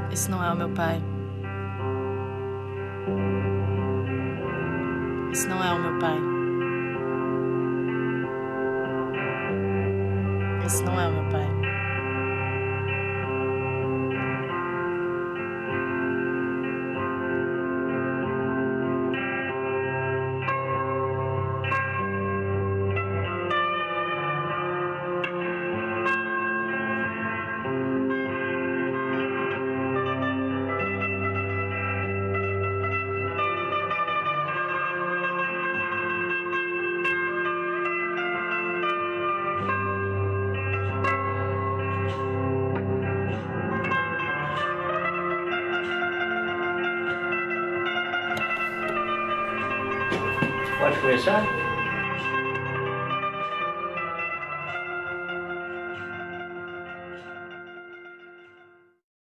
Esse não é o meu pai. Esse não é o meu pai. Esse não é o meu pai. Pode começar?